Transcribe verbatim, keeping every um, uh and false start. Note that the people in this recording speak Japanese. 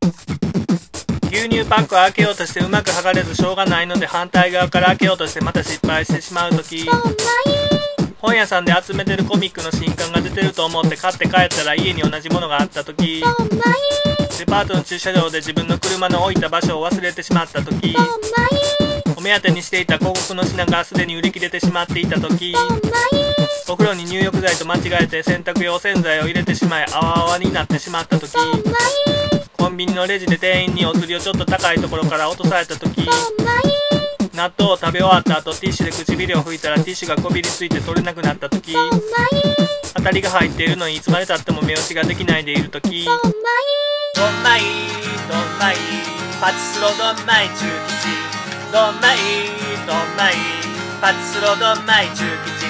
牛乳パックを開けようとしてうまく剥がれずしょうがないので反対側から開けようとしてまた失敗してしまうとき、本屋さんで集めてるコミックの新刊が出てると思って買って帰ったら家に同じものがあったとき、デパートの駐車場で自分の車の置いた場所を忘れてしまったとき、お目当てにしていた広告の品がすでに売り切れてしまっていたとき、お風呂に入浴剤と間違えて洗濯用洗剤を入れてしまいあわあわになってしまったとき、コンビニのレジで店員にお釣りをちょっと高いところから落とされたとき、納豆を食べ終わった後ティッシュで唇を拭いたらティッシュがこびりついて取れなくなったとき、当たりが入っているのにいつまでたっても目押しができないでいるとき、どんまいどんまいパチスロどんまい中吉、どんまいどんまいパチスロどんまい中吉。